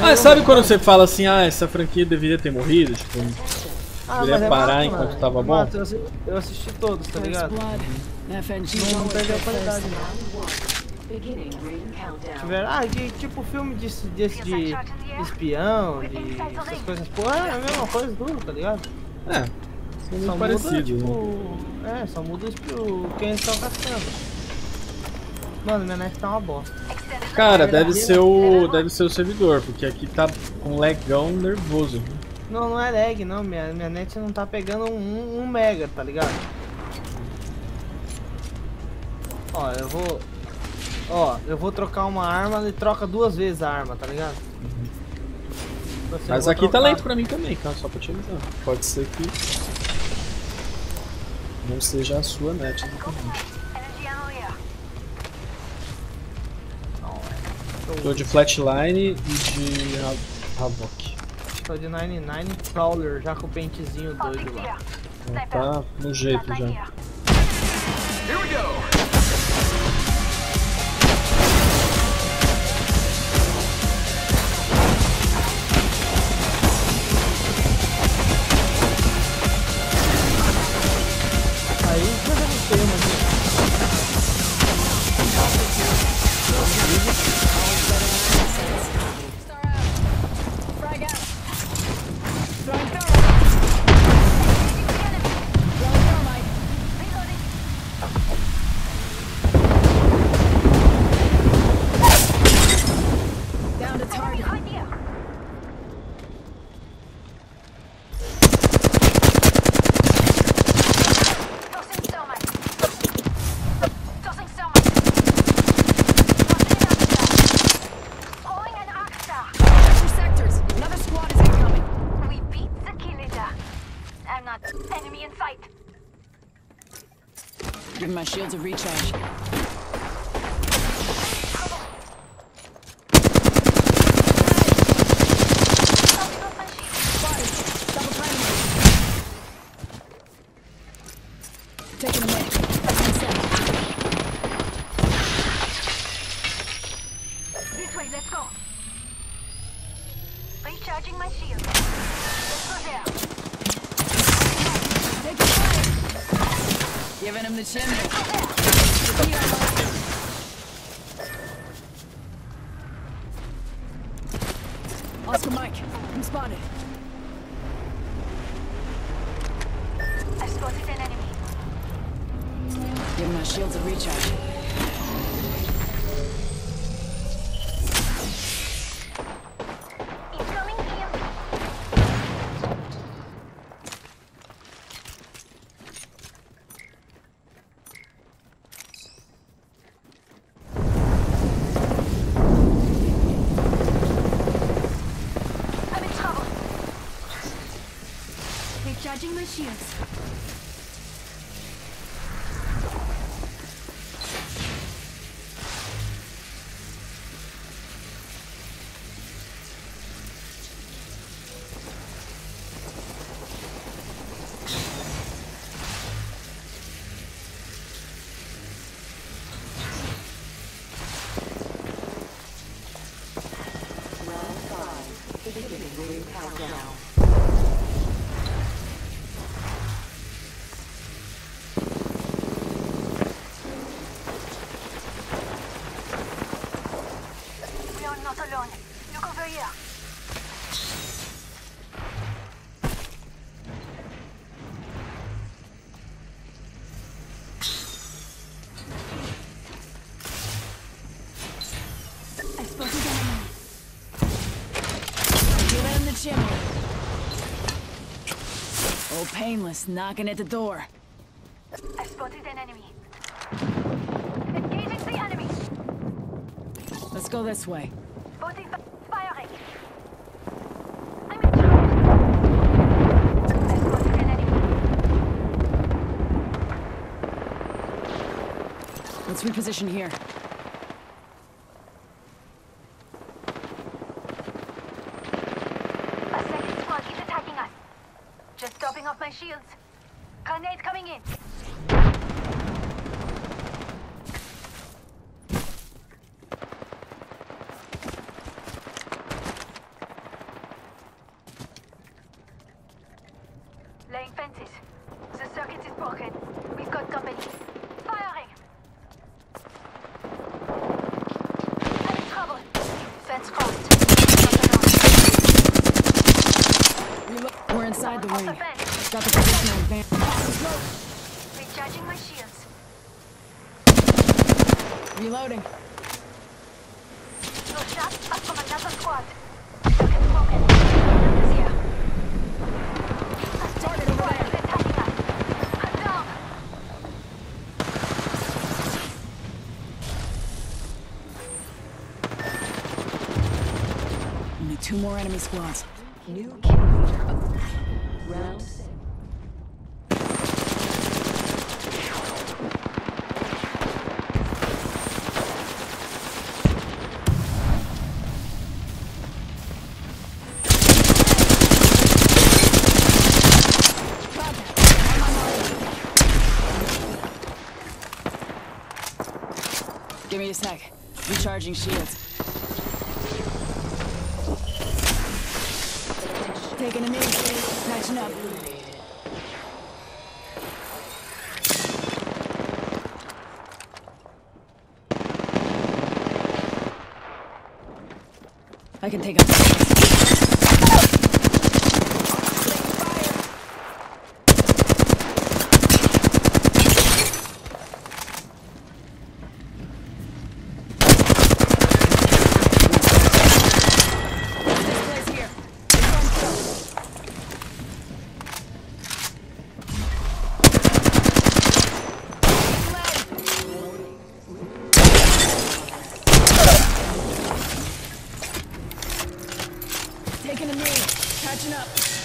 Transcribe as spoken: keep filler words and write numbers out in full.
Ah, sabe quando você fala assim, ah, essa franquia deveria ter morrido? Tipo, Ah, deveria mas parar é enquanto mano. tava É bom? massa, eu assisti, eu assisti todos, tá ligado? Não, não perdeu a qualidade, não. Tiveram, ah, de, tipo filme de, desse de espião, de essas coisas, pô, é a mesma coisa tudo, tá ligado? É, são muito Só muda, parecidos, tipo, né? é, só muda o espi- o quem eles estão caçando. Mano, minha net tá uma bosta. Cara, deve ser o. Deve ser o servidor, porque aqui tá um legão nervoso. Não, não é lag, não, minha, minha net não tá pegando um, um mega, tá ligado? Ó, eu vou... Ó, eu vou trocar uma arma, ele troca duas vezes a arma, tá ligado? Tipo assim, eu Mas vou aqui tá trocar- lento pra mim também, tá? Só pra te avisar. Pode ser que não seja a sua net, exatamente. Tô de Flatline e de Ra- Havoc. Tô de noventa e nove Prowler, já com o pentezinho doido lá. Ela tá no jeito já. Here we go. Aí, eu já não sei, mas... Give my shields a recharge. Taking a minute. This way, let's go. Recharging my shield. Let's go there. Take fire. Giving him the chimney. Oscar Mike, I'm spotted. I spotted an enemy. Give my shields a recharge. Incoming E M P. I'm in trouble. Recharging my shields. We are not alone. Look over here. I spotted an enemy. Giving him the chimney. Oh, painless, knocking at the door. I spotted an enemy. Engaging the enemy. Let's go this way. Spotted fi- firing. I'm in trouble. I spotted an enemy. Let's reposition here. A second squad is attacking us. Just topping off my shields. Grenade coming in. inside the Off ring. the fence. Got the positional advantage. Recharging my shields. Reloading. No shot up from another squad. Target spoken. Is here. Target over there. They're attacking us. I'm down. Only two more enemy squads. New kill leader up. Round six. Give me a sec. Recharging shields. Taking a knee. Catching up. I can take up. Taking a knee. Catching up.